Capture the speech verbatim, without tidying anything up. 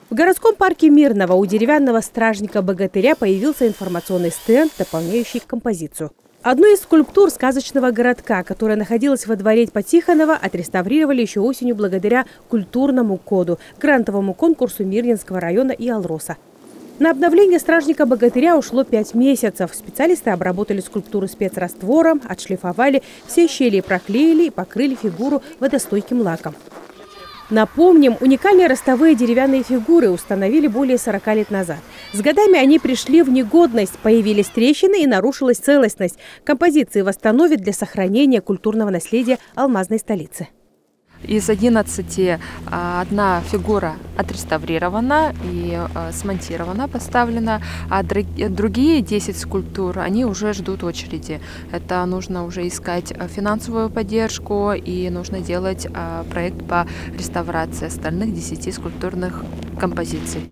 В городском парке Мирного у деревянного стражника-богатыря появился информационный стенд, дополняющий композицию. Одну из скульптур сказочного городка, которая находилась во дворе Потихонова, отреставрировали еще осенью благодаря культурному коду, грантовому конкурсу Мирнинского района и Алроса. На обновление стражника-богатыря ушло пять месяцев. Специалисты обработали скульптуру спецраствором, отшлифовали, все щели проклеили и покрыли фигуру водостойким лаком. Напомним, уникальные ростовые деревянные фигуры установили более сорока лет назад. С годами они пришли в негодность, появились трещины и нарушилась целостность. Композиции восстановят для сохранения культурного наследия алмазной столицы. Из одиннадцати одна фигура отреставрирована и смонтирована, поставлена, а другие десять скульптур, они уже ждут очереди. Это нужно уже искать финансовую поддержку и нужно делать проект по реставрации остальных десяти скульптурных композиций.